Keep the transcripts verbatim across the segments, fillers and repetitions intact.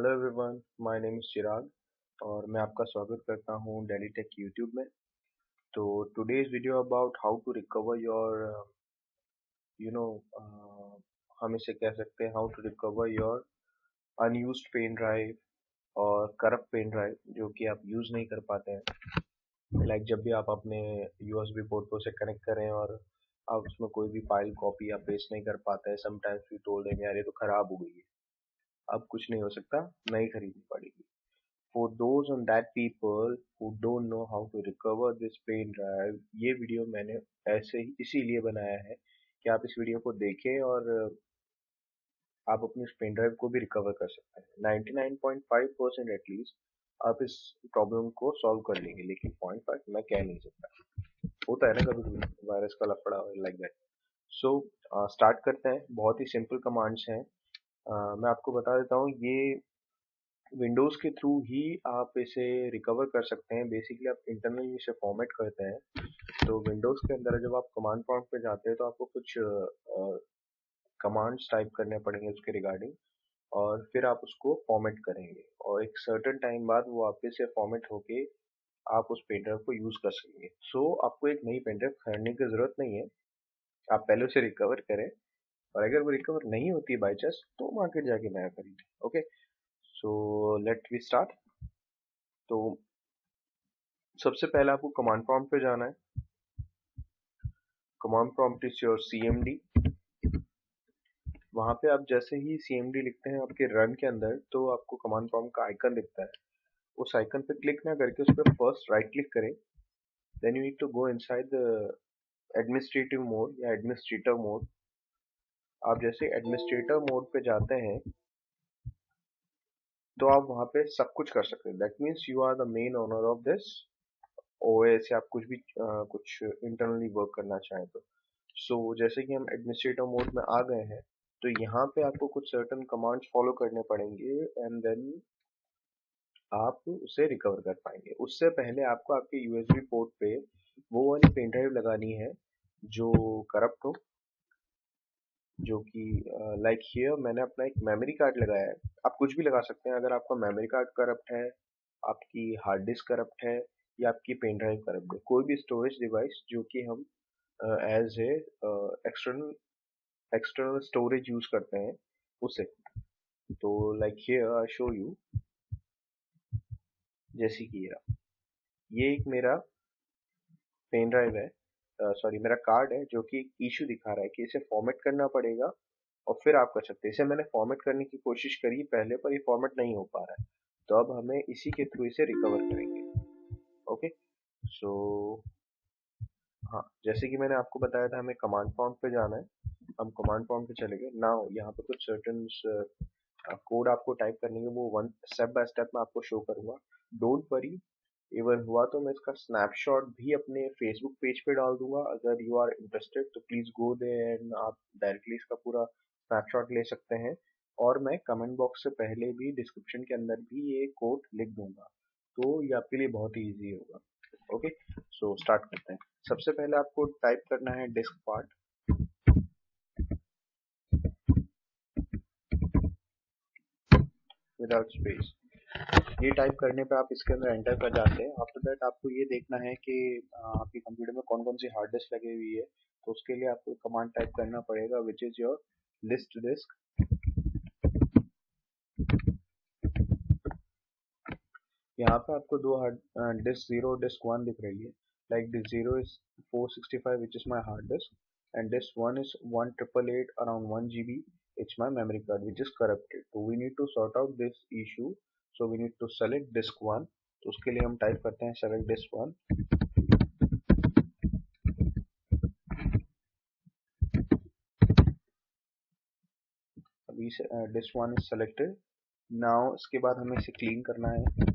Hello everyone, my name is Chirag और मैं आपका स्वागत करता हूँ डेली टेक यूट्यूब में। तो today's video about how to recover your you know हम इसे कह सकते हैं how to recover your unused pen drive और करप्ट पेन ड्राइव जो कि आप यूज़ नहीं कर पाते हैं। लाइक like जब भी आप अपने यूएसबी पोर्ट को उसे कनेक्ट करें और आप उसमें कोई भी फाइल कॉपी या पेस्ट नहीं कर पाते हैं, समटाइम्स वी टोल्ड देम यार ये तो खराब हो गई है, अब कुछ नहीं हो सकता, नई खरीदनी पड़ेगी। For those on that people who don't know how to recover this pen drive, ये वीडियो मैंने ऐसे ही इसीलिए बनाया है कि आप इस वीडियो को देखें और आप अपनी उस पेन ड्राइव को भी रिकवर कर सकते हैं। Ninety nine point five percent at least आप इस प्रॉब्लम को सॉल्व कर लेंगे, लेकिन पॉइंट फाइव मैं कह नहीं सकता। होता है ना कभी कभी वायरस का लफड़ा लाइक दैट। सो स्टार्ट करते हैं। बहुत ही सिंपल कमांड्स हैं। uh, मैं आपको बता देता हूँ, ये विंडोज़ के थ्रू ही आप इसे रिकवर कर सकते हैं। बेसिकली आप इंटरनली इसे फॉर्मेट करते हैं। तो विंडोज़ के अंदर जब आप कमांड प्रॉम्प्ट पे जाते हैं तो आपको कुछ कमांड्स टाइप करने पड़ेंगे उसके रिगार्डिंग, और फिर आप उसको फॉर्मेट करेंगे और एक सर्टेन टाइम बाद वो वापस से फॉर्मेट होके आप उस पेन ड्राइव को यूज़ कर सकेंगे। सो so, आपको एक नई पेन ड्राइव खरीदने की ज़रूरत नहीं है, आप पहले उसे रिकवर करें और अगर वो रिकवर नहीं होती बाई चांस तो मार्केट जाके नया खरीदें। Okay, so let we start. तो सबसे पहले आपको कमांड प्रॉम्प्ट पे जाना है। Command prompt is your CMD. वहां पे आप जैसे ही सीएमडी लिखते हैं आपके रन के अंदर तो आपको कमांड प्रॉम्प्ट का आइकन दिखता है। उस आइकन पे क्लिक ना करके उस पर फर्स्ट राइट क्लिक करें। Then you need to go inside the administrative mode या एडमिनिस्ट्रेटर मोड। आप जैसे एडमिनिस्ट्रेटर मोड पे जाते हैं तो आप वहां पे सब कुछ कर सकते हैं। That means you are the main owner of this OS या आप कुछ भी uh, कुछ इंटरनली वर्क करना चाहें तो। सो so, जैसे कि हम एडमिनिस्ट्रेटर मोड में आ गए हैं तो यहाँ पे आपको कुछ सर्टेन कमांड्स फॉलो करने पड़ेंगे एंड देन आप उसे रिकवर कर पाएंगे। उससे पहले आपको आपके यूएसबी पोर्ट पे वो वाली पेन ड्राइव लगानी है जो करप्ट हो, जो कि लाइक हियर मैंने अपना एक मेमोरी कार्ड लगाया है। आप कुछ भी लगा सकते हैं। अगर आपका मेमोरी कार्ड करप्ट है, आपकी हार्ड डिस्क करप्ट है या आपकी पेन ड्राइव करप्ट है, कोई भी स्टोरेज डिवाइस जो कि हम as a external external storage use करते हैं उसे। तो like here I show you, जैसे कि ये एक मेरा पेन ड्राइव है, सॉरी uh, मेरा कार्ड है जो कि इशू दिखा रहा है कि इसे फॉर्मेट करना पड़ेगा और फिर आप कर सकते हैं। इसे मैंने फॉर्मेट करने की कोशिश करी पहले, पर ये फॉर्मेट नहीं हो पा रहा है, तो अब हमें इसी के थ्रू इसे रिकवर करेंगे। ओके, सो हाँ, जैसे कि मैंने आपको बताया था हमें कमांड प्रॉम्प्ट पे जाना है। हम कमांड प्रॉम्प्ट पे चले गए। नाउ यहाँ पे कुछ सर्टेन कोड आपको टाइप करने के, वो वन स्टेप बाय स्टेप मैं आपको शो करूंगा। डोंट वरी, इवन हुआ तो मैं इसका स्नैपशॉट भी अपने फेसबुक पेज पे डाल दूंगा। अगर यू आर इंटरेस्टेड तो प्लीज गो देयर एंड आप डायरेक्टली इसका पूरा स्नैपशॉट ले सकते हैं। और मैं कमेंट बॉक्स से पहले भी डिस्क्रिप्शन के अंदर भी ये कोड लिख दूंगा, तो ये आपके लिए बहुत ही ईजी होगा। ओके, सो स्टार्ट करते हैं। सबसे पहले आपको टाइप करना है डिस्क पार्ट विदाउट स्पेस। ये टाइप करने पे आप इसके अंदर एंटर कर जाते हैं। आफ्टर दैट आपको ये देखना है कि आपके कंप्यूटर में कौन कौन सी हार्ड डिस्क लगी हुई है, तो उसके लिए आपको कमांड टाइप करना पड़ेगा which is your list disk. यहाँ पे आपको दो hard disk zero disk one दिख रही है। Like disk zero is four sixty five which is my hard disk and disk one is one triple eight around one G B, it's my memory card which is corrupted. So we need to sort out this issue, so we need to select disk one. तो उसके लिए हम type करते हैं select disk one। अभी disk one is selected। now इसके बाद हमें इसे क्लीन करना है।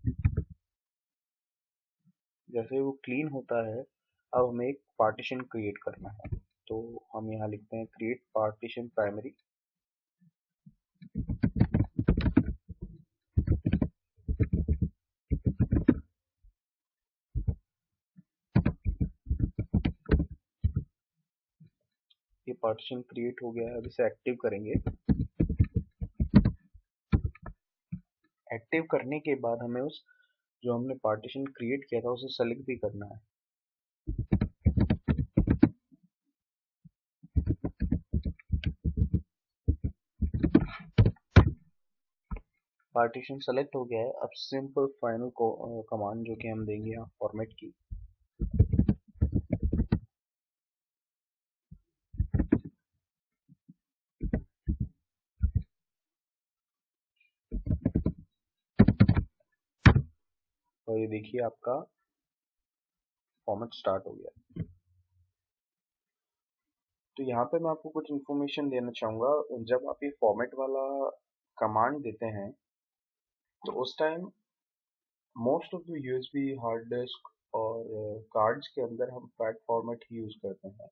जैसे वो क्लीन होता है अब हमें एक पार्टीशन क्रिएट करना है, तो हम यहाँ लिखते हैं क्रिएट पार्टीशन प्राइमरी। ये पार्टीशन क्रिएट हो गया है, अब इसे एक्टिव करेंगे। एक्टिव करने के बाद हमें उस जो हमने पार्टीशन क्रिएट किया था उसे सेलेक्ट भी करना है। पार्टीशन सेलेक्ट हो गया है। अब सिंपल फाइनल को कमांड जो कि हम देंगे यहाँ फॉर्मेट की, और ये देखिए आपका फॉर्मेट स्टार्ट हो गया। तो यहाँ पे मैं आपको कुछ इन्फॉर्मेशन देना चाहूँगा। जब आप ये फॉर्मेट वाला कमांड देते हैं तो उस time most of the USB hard disk और कार्ड्स के अंदर हम फैट फॉर्मेट ही यूज़ करते हैं,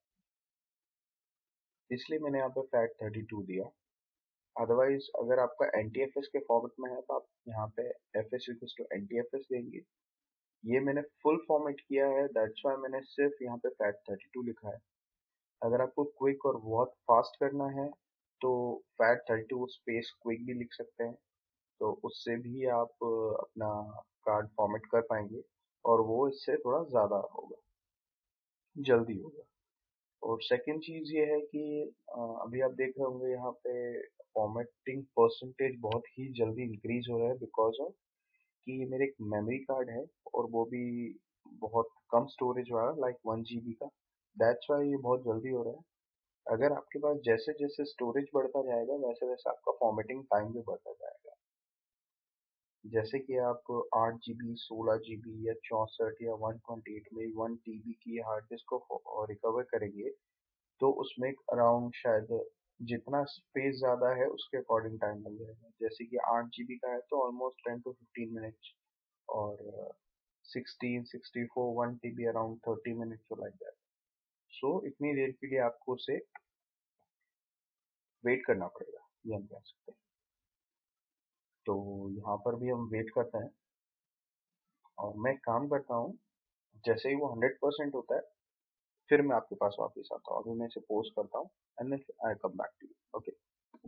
इसलिए मैंने यहाँ पे फैट थर्टी टू दिया। अदरवाइज अगर आपका एन टी एफ एस के फॉर्मेट में है तो आप यहाँ पे F S equals to N T F S देंगे। ये मैंने फुल फॉर्मेट किया है, दैट्स वाई मैंने सिर्फ यहाँ पे फैट थर्टी टू लिखा है। अगर आपको क्विक और बहुत फास्ट करना है तो FAT thirty two space quick भी लिख सकते हैं, तो उससे भी आप अपना कार्ड फॉर्मेट कर पाएंगे और वो इससे थोड़ा ज़्यादा होगा, जल्दी होगा। और सेकंड चीज़ ये है कि अभी आप देख रहे होंगे यहाँ पे फॉर्मेटिंग परसेंटेज बहुत ही जल्दी इंक्रीज हो रहा है, बिकॉज ऑफ कि मेरे एक मेमोरी कार्ड है और वो भी बहुत कम स्टोरेज वाला, लाइक वन जी बी का। दैट्स वाई ये बहुत जल्दी हो रहा है। अगर आपके पास जैसे जैसे स्टोरेज बढ़ता जाएगा वैसे वैसे आपका फॉर्मेटिंग टाइम भी बढ़ता जाएगा। जैसे कि आप आठ जी बी, सोलह जी बी या चौंसठ या वन ट्वेंटी एट में वन टी बी की हार्ड डिस्क को रिकवर करेंगे तो उसमें अराउंड शायद जितना स्पेस ज़्यादा है उसके अकॉर्डिंग टाइम लग जाएगा। जैसे कि आठ जी बी का है तो almost ten to fifteen minutes, और sixteen sixty four one T B around thirty minutes like that. So इतनी देर के लिए आपको उसे वेट करना पड़ेगा, ये हम कह सकते हैं। तो यहाँ पर भी हम वेट करते हैं और मैं काम करता हूँ। जैसे ही वो हंड्रेड परसेंट होता है फिर मैं आपके पास वापस आता हूँ। अभी मैं इसे पोस्ट करता हूँ and then I come back to you. Okay.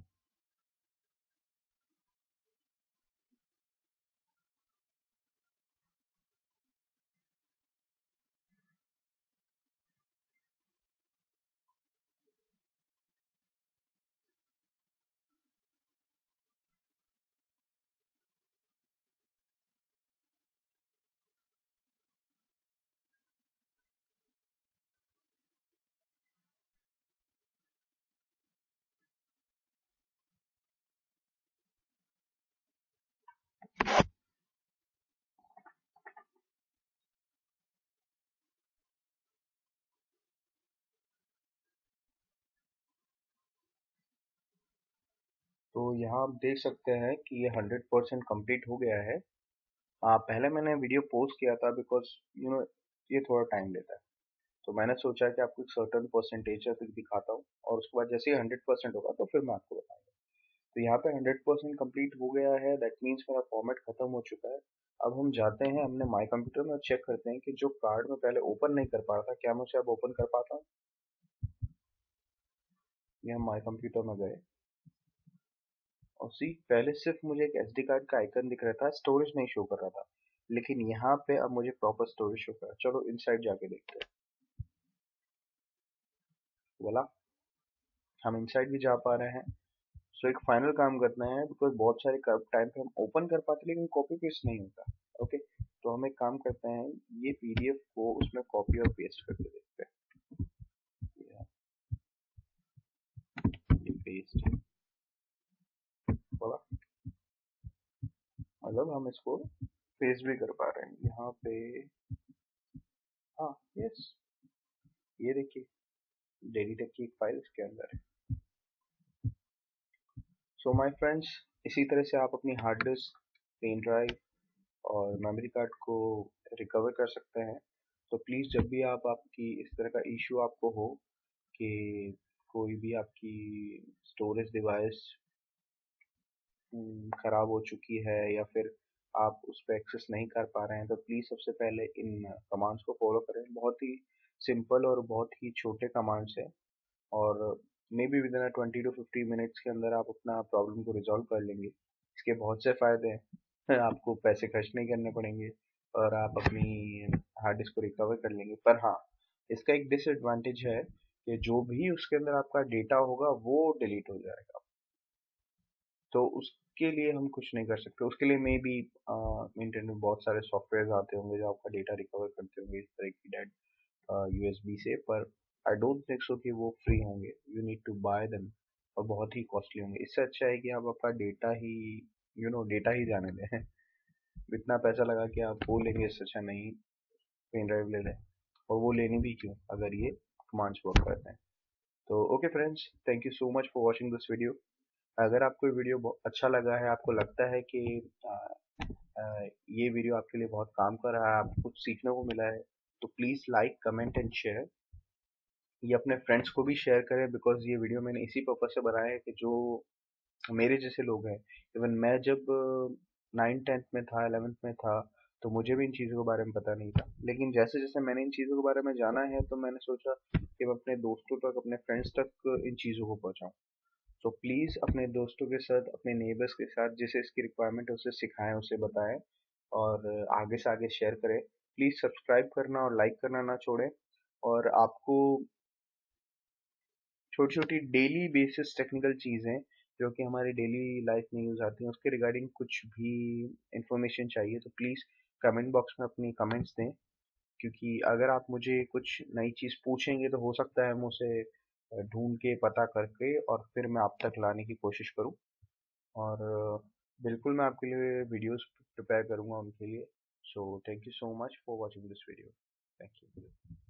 तो यहाँ आप देख सकते हैं कि ये हंड्रेड परसेंट कम्प्लीट हो गया है। आ, पहले मैंने वीडियो पोस्ट किया था बिकॉज यू नो ये थोड़ा टाइम लेता है, तो मैंने सोचा कि आपको एक सर्टन परसेंटेज तक दिखाता हूँ और उसके बाद जैसे ही हंड्रेड परसेंट होगा तो फिर मैं आपको बताऊंगा। तो यहाँ पे हंड्रेड परसेंट कम्प्लीट हो गया है, दैट मीन्स मेरा फॉर्मेट खत्म हो चुका है। अब हम जाते हैं अपने माई कंप्यूटर में और चेक करते हैं कि जो कार्ड में पहले ओपन नहीं कर पा रहा था क्या मैं उसे अब ओपन कर पाता हूँ। ये हम माई कंप्यूटर में गए और सी पहले सिर्फ मुझे एक एसडी कार्ड का आइकन दिख रहा था, स्टोरेज नहीं शो कर रहा था, लेकिन यहाँ पे अब मुझे प्रॉपर स्टोरेज शो कर रहा है। चलो इनसाइड जाके देखते हैं। बोला हम इनसाइड भी जा पा रहे हैं। सो एक फाइनल काम करना है, बिकॉज बहुत सारे टाइम पे हम ओपन कर पाते लेकिन कॉपी पेस्ट नहीं होता। ओके, तो हम एक काम करते हैं, ये पीडीएफ को उसमें कॉपी और पेस्ट करके देखते हैं। ये पेस्ट बोला, मतलब हम इसको पेस्ट भी कर पा रहे हैं यहाँ पे। हाँ यस, ये देखिए डेलीटेक की एक फाइल इसके अंदर है। सो माय फ्रेंड्स, इसी तरह से आप अपनी हार्ड डिस्क, पेन ड्राइव और मेमोरी कार्ड को रिकवर कर सकते हैं। तो प्लीज़ जब भी आप आपकी इस तरह का इशू आपको हो कि कोई भी आपकी स्टोरेज डिवाइस ख़राब हो चुकी है या फिर आप उस पर एक्सेस नहीं कर पा रहे हैं, तो प्लीज़ सबसे पहले इन कमांड्स को फॉलो करें। बहुत ही सिंपल और बहुत ही छोटे कमांड्स हैं और maybe within twenty to fifty minutes के अंदर आप अपना प्रॉब्लम को रिजॉल्व कर लेंगे। इसके बहुत से फ़ायदे हैं। आपको पैसे खर्च नहीं करने पड़ेंगे और आप अपनी हार्ड डिस्क को रिकवर कर लेंगे। पर हाँ, इसका एक डिसएडवांटेज है कि जो भी उसके अंदर आपका डेटा होगा वो डिलीट हो जाएगा। तो उसके लिए हम कुछ नहीं कर सकते। उसके लिए मे बी इंटरनेट में बहुत सारे सॉफ्टवेयर आते होंगे जो आपका डेटा रिकवर करते होंगे इस तरह की डेट यूएसबी से, पर आई डोंट थिंक सो कि वो फ्री होंगे। You need to buy them और बहुत ही कॉस्टली होंगे। इससे अच्छा है कि आप आपका डेटा ही यू नो डेटा ही जाने दें। इतना पैसा लगा के आप वो लेंगे, इससे अच्छा नहीं पेन ड्राइव ले लें। और वो लेनी भी क्यों अगर ये कमांड्स वर्क करते हैं। तो okay friends, thank you so much for watching this video. अगर आपको ये वीडियो अच्छा लगा है, आपको लगता है कि आ, आ, ये वीडियो आपके लिए बहुत काम कर रहा है, आपको कुछ सीखने को मिला है, तो please like comment and share. ये अपने फ्रेंड्स को भी शेयर करें, बिकॉज ये वीडियो मैंने इसी पर्पज से बनाया है कि जो मेरे जैसे लोग हैं, इवन मैं जब नाइन टेंथ में था, इलेवेंथ में था, तो मुझे भी इन चीज़ों के बारे में पता नहीं था। लेकिन जैसे जैसे मैंने इन चीज़ों के बारे में जाना है, तो मैंने सोचा कि मैं अपने दोस्तों तक, अपने फ्रेंड्स तक इन चीज़ों को पहुँचाऊँ। तो प्लीज़ अपने दोस्तों के साथ, अपने नेबर्स के साथ जिसे इसकी रिक्वायरमेंट है उसे सिखाएं, उसे बताएं और आगे से आगे शेयर करें। प्लीज़ सब्सक्राइब करना और लाइक करना ना छोड़ें। और आपको छोटी छोटी डेली बेसिस टेक्निकल चीज़ें जो कि हमारी डेली लाइफ में यूज़ आती हैं, उसके रिगार्डिंग कुछ भी इंफॉर्मेशन चाहिए तो प्लीज़ कमेंट बॉक्स में अपनी कमेंट्स दें। क्योंकि अगर आप मुझे कुछ नई चीज़ पूछेंगे तो हो सकता है मैं उसे ढूंढ के पता करके और फिर मैं आप तक लाने की कोशिश करूं। और बिल्कुल मैं आपके लिए वीडियोस प्रिपेयर करूंगा उनके लिए। So thank you so much for watching this video. Thank you.